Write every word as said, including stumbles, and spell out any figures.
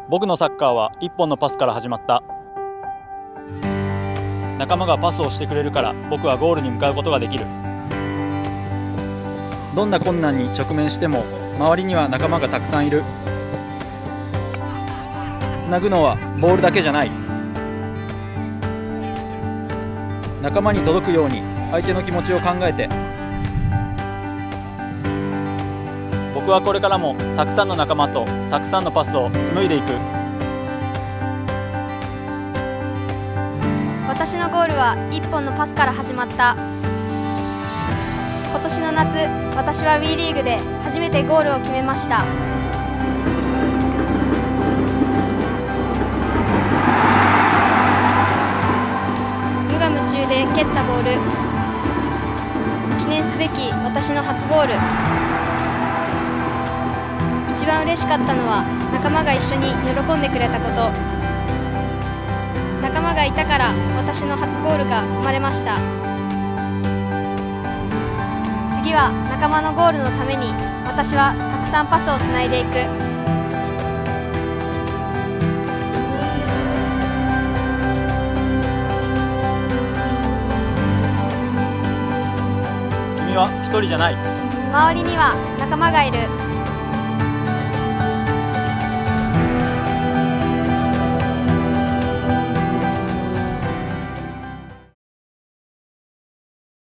僕のサッカーは一本のパスから始まった。仲間がパスをしてくれるから僕はゴールに向かうことができる。どんな困難に直面しても周りには仲間がたくさんいる。つなぐのはボールだけじゃない。仲間に届くように相手の気持ちを考えて。僕はこれからもたくさんの仲間とたくさんのパスを紡いでいく。 私のゴールは一本のパスから始まった。今年の夏、私は ウィー リーグで初めてゴールを決めました。無我夢中で蹴ったボール。記念すべき私の初ゴール。一番嬉しかったのは仲間が一緒に喜んでくれたこと。仲間がいたから私の初ゴールが生まれました。次は仲間のゴールのために私はたくさんパスをつないでいく。 君は一人じゃない。 周りには仲間がいる。